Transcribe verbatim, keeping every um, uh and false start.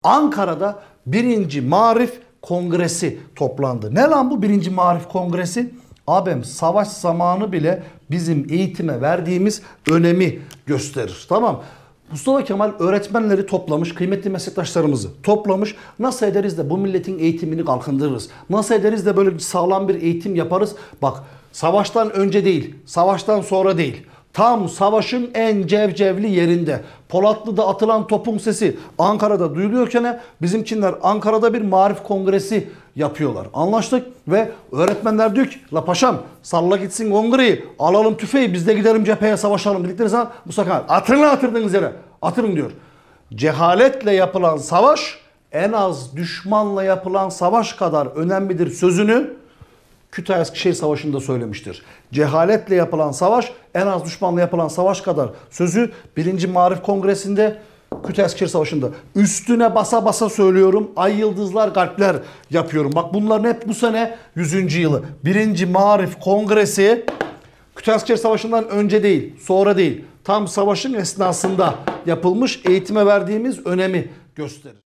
Ankara'da birinci Marif Kongresi toplandı. Ne lan bu birinci Marif Kongresi? Abim savaş zamanı bile bizim eğitime verdiğimiz önemi gösterir. Tamam. Mustafa Kemal öğretmenleri toplamış, kıymetli meslektaşlarımızı toplamış. Nasıl ederiz de bu milletin eğitimini kalkındırırız? Nasıl ederiz de böyle sağlam bir eğitim yaparız? Bak, savaştan önce değil, savaştan sonra değil. Tam savaşın en cevcevli yerinde. Polatlı'da atılan topun sesi Ankara'da duyuluyorken bizimkinler Ankara'da bir Marif Kongresi yapıyorlar. Anlaştık ve öğretmenler diyor ki la paşam salla gitsin kongreyi, alalım tüfeği, biz de gidelim cepheye savaşalım dedikleri zaman bu sefer atırın atırdığınız yere atırın diyor. Cehaletle yapılan savaş en az düşmanla yapılan savaş kadar önemlidir sözünü Kütahya Eskişehir Savaşı'nda söylemiştir. Cehaletle yapılan savaş en az düşmanla yapılan savaş kadar sözü birinci Marif Kongresi'nde Kütahya Eskişehir Savaşı'nda. Üstüne basa basa söylüyorum. Ay yıldızlar kalpler yapıyorum. Bak bunların hep bu sene yüzüncü yılı. birinci Marif Kongresi Kütahya Eskişehir Savaşı'ndan önce değil, sonra değil. Tam savaşın esnasında yapılmış, eğitime verdiğimiz önemi gösterir.